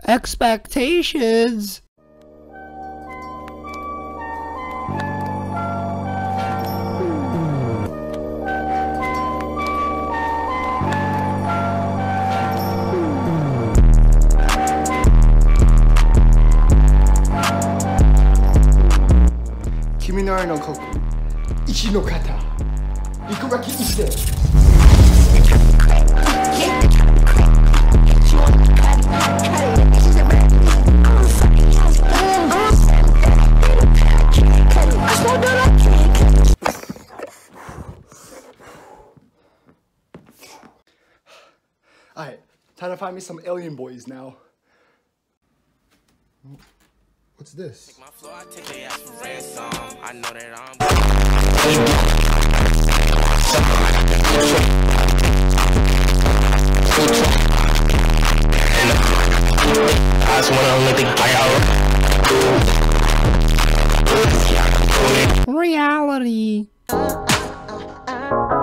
expectations. Kimi no no koku, ichi no kata, ikugaki ise. Alright, time to find me some alien boys now. What's this? My flow, I take they ass for ransom. I know that I'm I just wanna let the Reality.